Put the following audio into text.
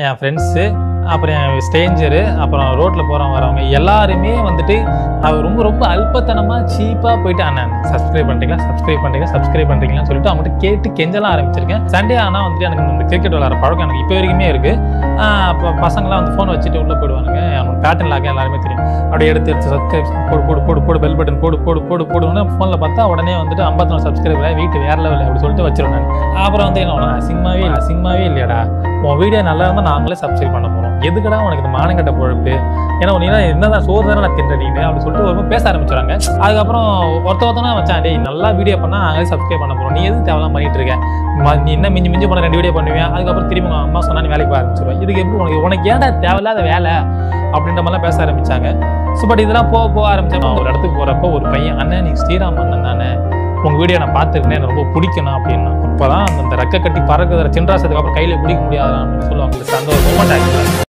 என் friends, அப்புறம் என் ஸ்ட்ரேஞ்சரு, அப்புறம் ரோட்டில் போகிறவங்க வரவங்க எல்லாருமே வந்துட்டு அவர் ரொம்ப ரொம்ப அல்பத்தனமாக சீப்பாக போயிட்டு அண்ணன் சப்ஸ்கிரைப் பண்ணுறீங்களான்னு சொல்லிட்டு அவங்ககிட்ட கேட்டு கெஞ்சலாம் ஆரம்பிச்சிருக்கேன். சண்டே ஆனால் வந்துட்டு எனக்கு இந்த கிரிக்கெட் விளாட்ற பழக்கம் எனக்கு இப்போ வரைக்குமே இருக்குது. அப்போ பசங்களாம் வந்து ஃபோனை வச்சுட்டு உள்ளே போயிடுவானுங்க. அவனுக்கு பேட்டர்ன் லாக எல்லாருமே தெரியும். அப்படியே எடுத்து சப்ஸ்கிரைப் போடு பெல் பட்டன் போடுன்னு ஃபோனில் பார்த்தா உடனே வந்துட்டு 54 சப்ஸ்கிரைபர் வீட்டு வேற லெவல் அப்படி சொல்லிட்டு வச்சிருவேன். அப்புறம் வந்து என்ன அசிங்கமாகவே இல்லையாடா, உன் வீடியோ நல்லா இருந்தால் நாங்களே சப்ஸ்கிரைப் பண்ண போகிறோம், எதுக்கடா உனக்கு இந்த மானங்கட்ட பொழப்பு, ஏன்னா நீ என்னதான் சோறு தானே நான் தின்றீங்க அப்படின்னு சொல்லிட்டு ஒரு பேச ஆரம்பிச்சுறாங்க. அதுக்கப்புறம் ஒருத்தனா வச்சான், டேய் நல்லா வீடியோ பண்ணால் நாங்களே சப்ஸ்கிரைப் பண்ண போகிறோம், நீ எதுக்கு தேவையெல்லாம் பண்ணிட்டு இருக்க, நீ என்ன மிஞ்சி போன 2 வீடியோ பண்ணுவேன், அதுக்கப்புறம் திரும்பி உங்கள் அம்மா சொன்னா நீ வேலைக்கு போக ஆரம்பிச்சிருவேன், இதுக்கு எப்படி உனக்கு ஏன்டா தேவையில்லாத வேலை அப்படின்ற மாதிரிலாம் பேச ஆரம்பிச்சாங்க. ஸோ பட் இதெல்லாம் போக ஆரம்பிச்சோம். ஒரு இடத்துக்கு போகிறப்போ ஒரு பையன், அண்ணன் நீ ஸ்ரீராம் அண்ணன் தானே, உங்கள் வீடியோ நான் பார்த்துருக்கேன், எனக்கு ரொம்ப பிடிக்கணும் அப்படின்னு. அப்போ தான் அந்த ரெக்கை கட்டி பறக்குற சின்ராசத்துக்கு அப்புறம் கையில் பிடிக்க முடியாதான்னு சொல்லுவாங்க. அந்த ஒரு மொமெண்ட் ஆகிடுச்சு.